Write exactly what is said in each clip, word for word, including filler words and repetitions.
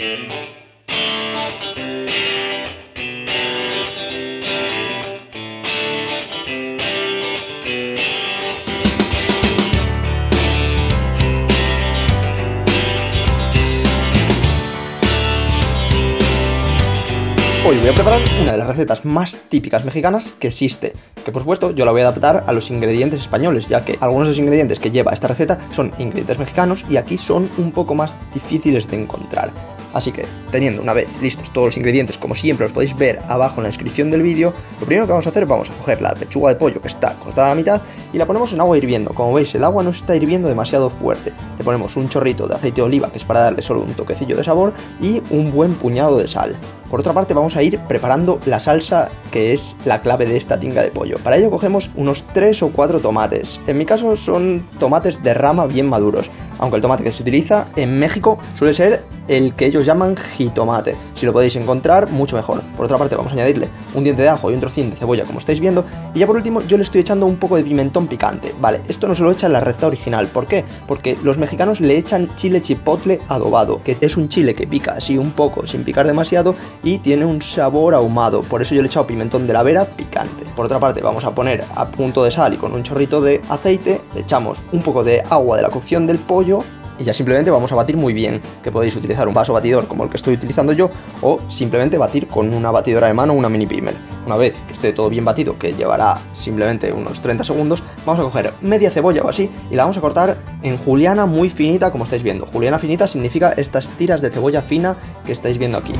Hoy voy a preparar una de las recetas más típicas mexicanas que existe, que por supuesto yo la voy a adaptar a los ingredientes españoles, ya que algunos de los ingredientes que lleva esta receta son ingredientes mexicanos y aquí son un poco más difíciles de encontrar. Así que, teniendo una vez listos todos los ingredientes, como siempre os podéis ver abajo en la descripción del vídeo, lo primero que vamos a hacer, vamos a coger la pechuga de pollo que está cortada a la mitad y la ponemos en agua hirviendo. Como veis, el agua no está hirviendo demasiado fuerte. Le ponemos un chorrito de aceite de oliva, que es para darle solo un toquecillo de sabor, y un buen puñado de sal. Por otra parte, vamos a ir preparando la salsa, que es la clave de esta tinga de pollo. Para ello cogemos unos tres o cuatro tomates. En mi caso son tomates de rama bien maduros, aunque el tomate que se utiliza en México suele ser el que ellos llaman jitomate. Si lo podéis encontrar, mucho mejor. Por otra parte, vamos a añadirle un diente de ajo y un trocín de cebolla, como estáis viendo. Y ya por último, yo le estoy echando un poco de pimentón picante. Vale, esto no se lo echa en la receta original. ¿Por qué? Porque los mexicanos le echan chile chipotle adobado, que es un chile que pica así un poco, sin picar demasiado, y tiene un sabor ahumado. Por eso yo le he echado pimentón de la Vera picante. Por otra parte, vamos a poner a punto de sal y con un chorrito de aceite, le echamos un poco de agua de la cocción del pollo y ya simplemente vamos a batir muy bien, que podéis utilizar un vaso batidor como el que estoy utilizando yo, o simplemente batir con una batidora de mano o una mini primer. Una vez que esté todo bien batido, que llevará simplemente unos treinta segundos, vamos a coger media cebolla o así y la vamos a cortar en juliana muy finita, como estáis viendo. Juliana finita significa estas tiras de cebolla fina que estáis viendo aquí.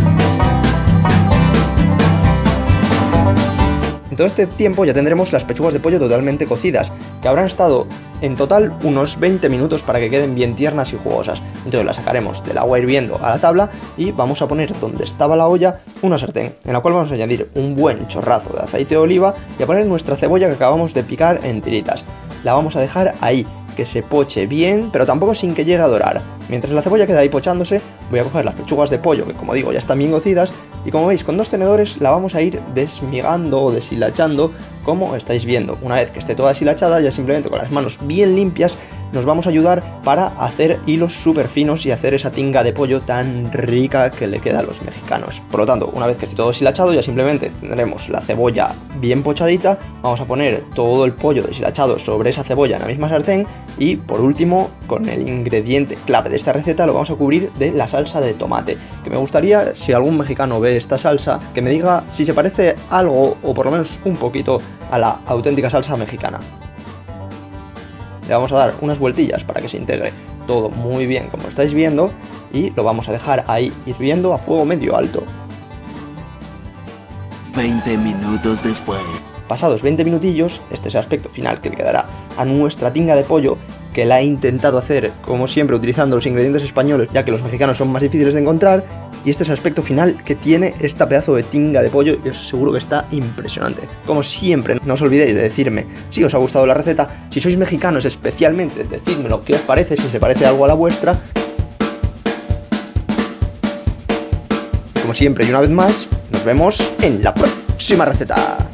En todo este tiempo ya tendremos las pechugas de pollo totalmente cocidas, que habrán estado en total unos veinte minutos para que queden bien tiernas y jugosas. Entonces las sacaremos del agua hirviendo a la tabla y vamos a poner donde estaba la olla una sartén, en la cual vamos a añadir un buen chorrazo de aceite de oliva y a poner nuestra cebolla que acabamos de picar en tiritas. La vamos a dejar ahí, que se poche bien, pero tampoco sin que llegue a dorar. Mientras la cebolla queda ahí pochándose, voy a coger las pechugas de pollo, que como digo ya están bien cocidas, y como veis con dos tenedores la vamos a ir desmigando o deshilachando, como estáis viendo. Una vez que esté toda deshilachada, ya simplemente con las manos bien limpias nos vamos a ayudar para hacer hilos súper finos y hacer esa tinga de pollo tan rica que le queda a los mexicanos. Por lo tanto, una vez que esté todo deshilachado, ya simplemente tendremos la cebolla bien pochadita, vamos a poner todo el pollo deshilachado sobre esa cebolla en la misma sartén y por último, con el ingrediente clave de esta receta, lo vamos a cubrir de la salsa de tomate, que me gustaría, si algún mexicano ve esta salsa, que me diga si se parece algo o por lo menos un poquito a la auténtica salsa mexicana. Le vamos a dar unas vueltillas para que se integre todo muy bien, como estáis viendo, y lo vamos a dejar ahí hirviendo a fuego medio alto. veinte minutos después. Pasados veinte minutillos, este es el aspecto final que le quedará a nuestra tinga de pollo, que la he intentado hacer, como siempre, utilizando los ingredientes españoles, ya que los mexicanos son más difíciles de encontrar, y este es el aspecto final que tiene esta pedazo de tinga de pollo, y os aseguro que está impresionante. Como siempre, no os olvidéis de decirme si os ha gustado la receta, si sois mexicanos especialmente, decídmelo qué os parece, si se parece algo a la vuestra. Como siempre y una vez más, nos vemos en la próxima receta.